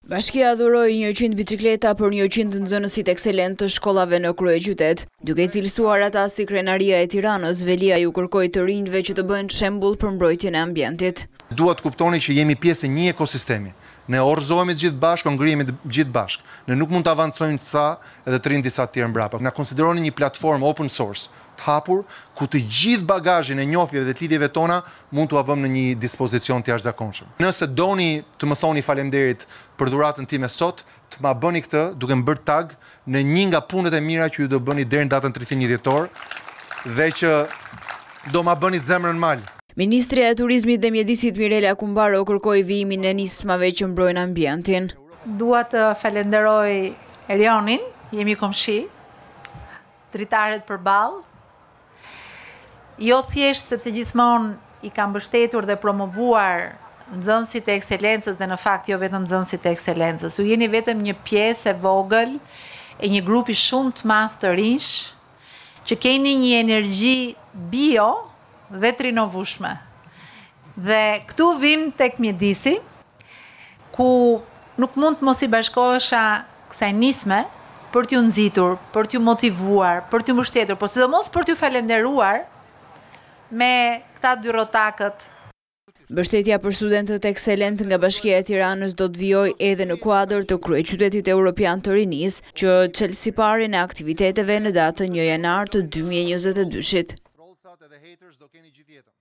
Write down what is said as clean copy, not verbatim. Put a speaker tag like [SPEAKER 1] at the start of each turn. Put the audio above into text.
[SPEAKER 1] Bashkia dhuroi 100 bicikleta për 100 nxënësit ekselent të shkollave në kryeqytet. Duke cilësuar ata si Krenaria e Tiranës, VELIAJ u kërkoi të rinjve që të bëjnë shembull për mbrojtjen e ambientit.
[SPEAKER 2] Duhet kuptoni që jemi pjesë e një ekosistemi. Ne orëzohemi të gjithë bashkë, ngrihemi të gjithë bashkë. Ne nuk mund të avancojmë ca edhe të rinë disa të tjerë mbrapa. Na konsideroni një platformë open source, të hapur, ku të gjithë bagazhin e njohjeve dhe të lidhjeve tona mund t'u avëm në një dispozicion të jashtëzakonshëm. Nëse doni të më thoni faleminderit për dhuratën time sot, të ma bëni këtë duke më bërë tag në një nga punët e mira që ju do bëni deri në datën 31 dhjetor dhe që do ma bëni zemrën mal.
[SPEAKER 1] Ministrja e Turizmit dhe Mjedisit Mirela Kumbaro kërkoi vijimin e nismave që mbrojnë ambientin.
[SPEAKER 3] Dua të falenderoj Erionin, jemi komshi, dritaret përballë. Jo thjesht sepse gjithmonë i kam mbështetur dhe promovuar nxënësit e ekselencës dhe në fakt jo vetëm nxënësit e ekselencës. Ju jeni vetëm një pjesë e vogël e një grupi shumë të madh të rinj që keni një energji bio dhe të rinovueshme. Dhe këtu vim tek mjedisi, ku nuk mund të mos i bashkohesha kësaj nisme për t'ju nxitur, për t'ju motivuar, për t'ju mbështetur, por sidomos për t'ju falenderuar me këta dy rrotakët.
[SPEAKER 1] Mbështetja për studentët ekselent nga Bashkia e Tiranës do të vijojë edhe në kuadër të kryeqytetit evropian të rinisë, që çel sipari në aktiviteteve në datën 1 janar të 2022-shit.